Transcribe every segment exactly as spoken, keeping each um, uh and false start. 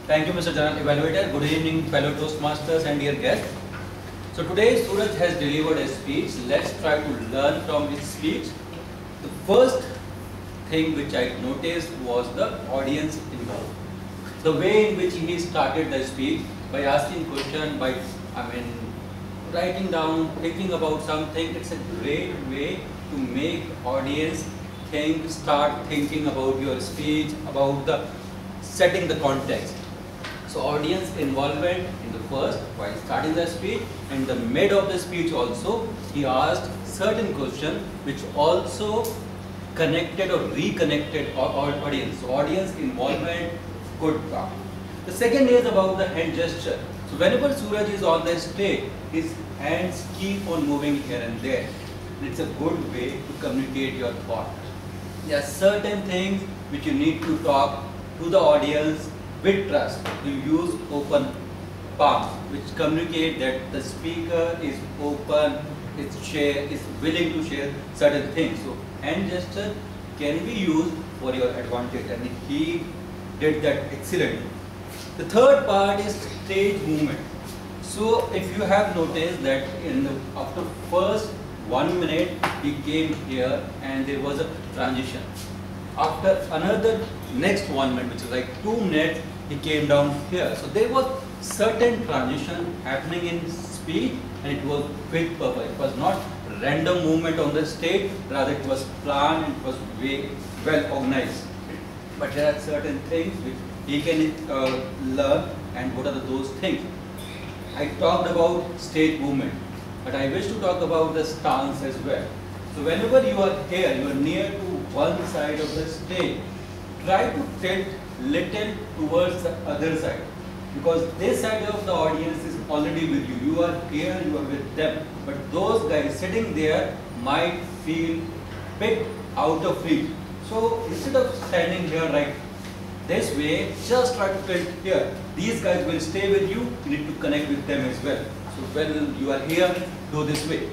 Thank you, Mister General Evaluator. Good evening, fellow Toastmasters and dear guests. So today Suraj has delivered a speech. Let's try to learn from his speech. The first thing which I noticed was the audience involved. The way in which he started the speech by asking question, by I mean writing down, thinking about something. It's a great way to make audience think, start thinking about your speech, about the setting the context. So audience involvement in the first, while starting the speech, and the mid of the speech also, he asked certain question which also connected or reconnected our audience. So audience involvement, good part. The second is about the hand gesture. So whenever Suraj is on the stage, his hands keep on moving here and there. It's a good way to communicate your thought. There are certain things which you need to talk to the audience with trust. You use open palm, which communicate that the speaker is open, is share, is willing to share certain things. So hand gesture can be used for your advantage, and he did that excellently. The third part is stage movement. So if you have noticed that in the, after first one minute he came here and there was a transition. After another next one minute, which is like two minutes, he came down here. So there was certain transition happening in speech, and it was quick purpose. It was not random movement on the stage, rather it was planned and it was way well organized. But there are certain things which he can uh, learn, and what are those things? I talked about stage movement, but I wish to talk about the stance as well. So whenever you are here, you are near to one side of the stage, try to tilt little towards the other side, because this side of the audience is already with you. You are here, you are with them, but those guys sitting there might feel bit out of reach. So instead of standing here right this way, just try to tilt here. These guys will stay with you. You need to connect with them as well. So when you are here, go this way.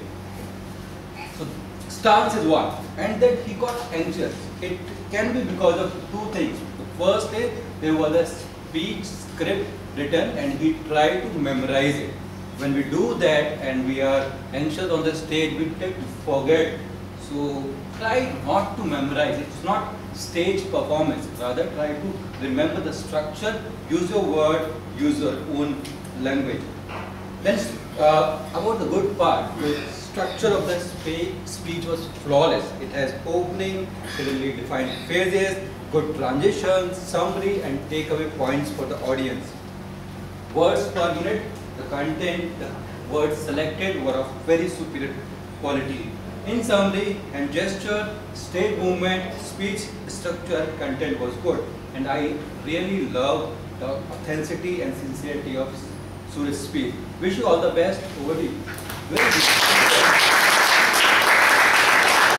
So stance is one, and then he got anxious. It can be because of two things. The first is there was a speech script written and he tried to memorize it. When we do that and we are anxious on the stage, we tend to forget. So try not to memorize. It's not stage performance. Rather try to remember the structure, use your word, use your own language. Then uh, about the good part, the structure of the speech was flawless. It has opening, clearly defined phases, good transitions, summary and takeaway points for the audience. Words per minute, the content, the words selected were of very superior quality. In summary and gesture, stage movement, speech structure, content was good. And I really love the authenticity and sincerity of Suraj's speech. Wish you all the best. Over to you. Very good.